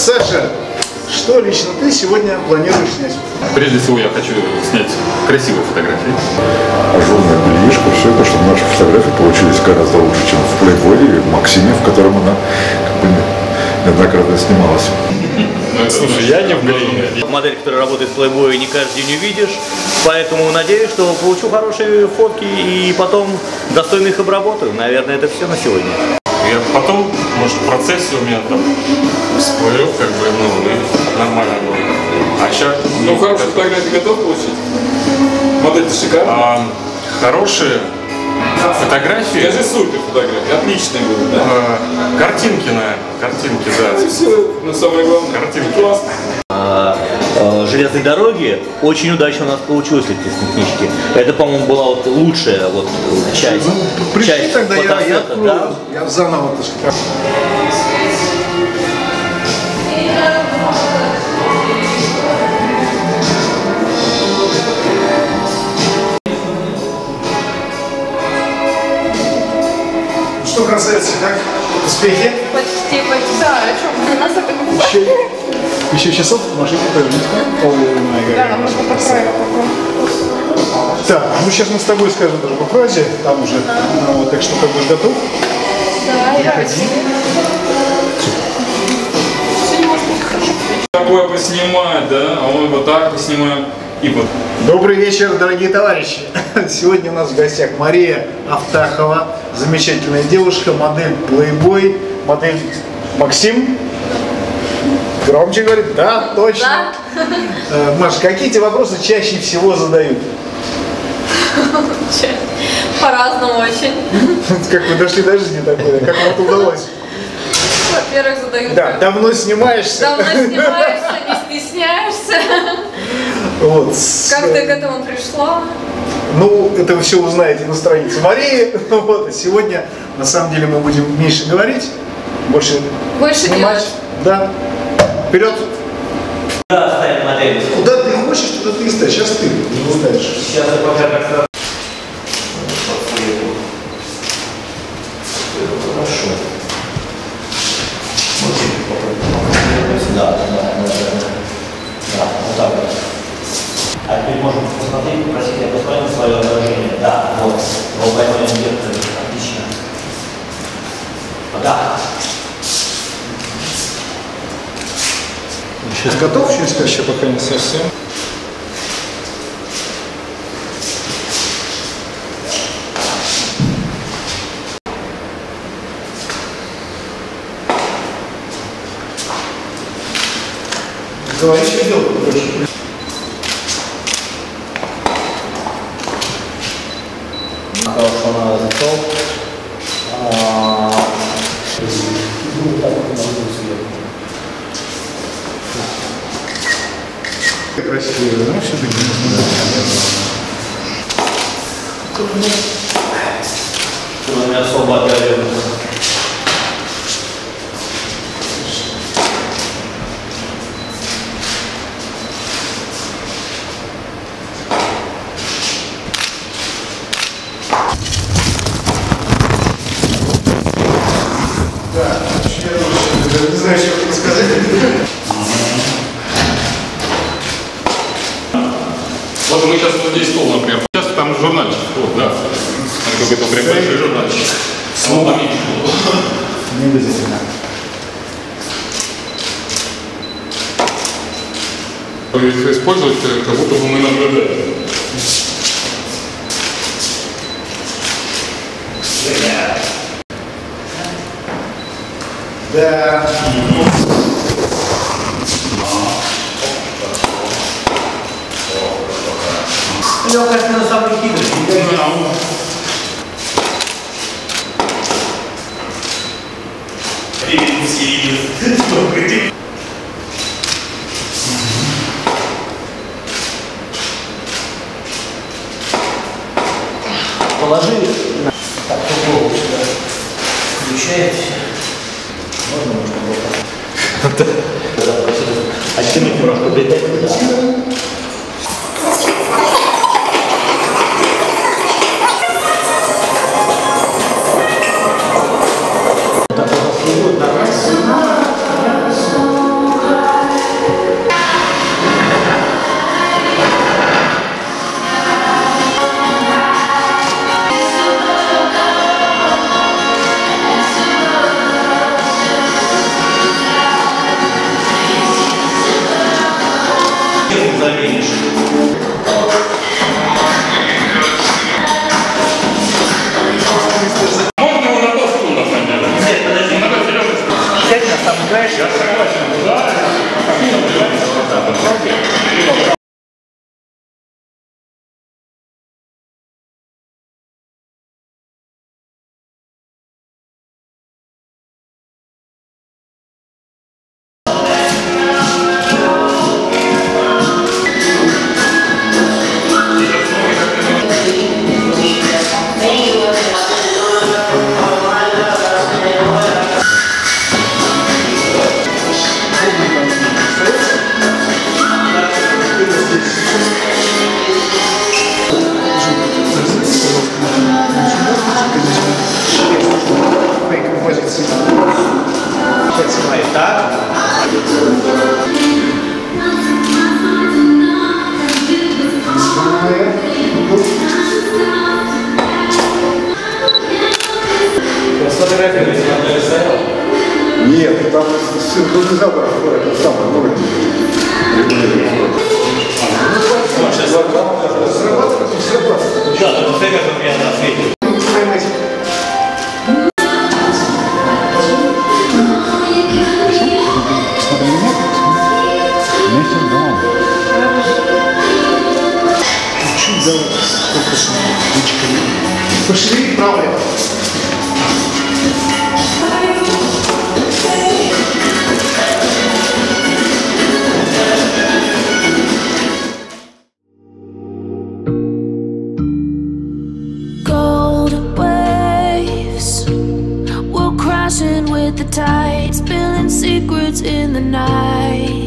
Саша, что лично ты сегодня планируешь снять? Прежде всего я хочу снять красивые фотографии. Ажурная бельишко, все это, чтобы наши фотографии получились гораздо лучше, чем в Playboy и Максиме, в котором она неоднократно снималась. Слушай, я не в галерее. Модель, которая работает в Playboy, не каждый день увидишь, поэтому надеюсь, что получу хорошие фотки и потом достойно их обработаю. Наверное, это все на сегодня. Я потом, может, в процессе у меня там всплыл, как бы, ну, и нормально было. А сейчас... Ну, хорошие фотографии готов получить? Модель-то шикарная. Хорошие фотографии... Скажи супер фотографии, отличные будут, да? Картинки, наверное, картинки, да. И все, но самое главное, картинки. Классно. Железной дороги очень удачно у нас получилось эти книжки. Это, по-моему, была вот лучшая вот часть. Ну, пришли часть тогда, я открою, да? я заново, так сказать. Что касается, как успехи? Почти. Да, о чем? У нас это Еще часов в машине повернуть. Да, можно покроить. Так, ну сейчас мы с тобой скажем даже по фразе, там уже, ну, так что как будешь готов? Да, я Такое поснимать, да? А мы вот так поснимаем. И вот. Добрый вечер, дорогие товарищи! Сегодня у нас в гостях Мария Автахова, замечательная девушка, модель Playboy, модель Максим. Громче говорит, да, точно. Да. Маш, какие тебе вопросы чаще всего задают? По-разному очень. Как вы дошли до жизни такой, как вам это удалось? Во-первых, задают. Да, давно снимаешься. Давно снимаешься, не стесняешься. Вот. Как ты к этому пришла? Ну, это вы все узнаете на странице Марии. Вот. А сегодня, на самом деле, мы будем меньше говорить, больше снимать. Делать. Да. Вперед! Да, ставим модель. Куда ты хочешь, туда ты и ставишь. Сейчас ты ставишь. Сейчас я пока как-то... Хорошо. Да, вот так вот. А теперь можем посмотреть, попросить, я посмотрел свое отражение. Да, вот. Вот поймаем зеркало. Отлично. Да. Сейчас готов? Сейчас еще пока не совсем. Давай еще делай больше. Хорошо, она зашел. Красиво, да? Все-таки Что не особо отдаленно. не знаю, что рассказать. Вот мы сейчас вот здесь стол, например. Сейчас там журнальчик. Вот, да. Какой-то прям большой журнальчик. Слово поменьше. Не обязательно. Их использовать, как будто бы мы наблюдаем. Да. Легкость на самый хитрый. Положи так, голову сюда. Включаете. Можно оттянуть немножко придать. заменишь. Можно его на то стула поднять? Нет, подожди. Сядь на самый краешек. Я согласен. Так. Сфотографируйте, модель стояла? Нет, там синхронизатор, это самое, ну, срабатывает, не срабатывает. Да, ты посмотри, как он меня ответил. Пошли правее. Gold waves will crashing with the tide, spilling secrets in the night.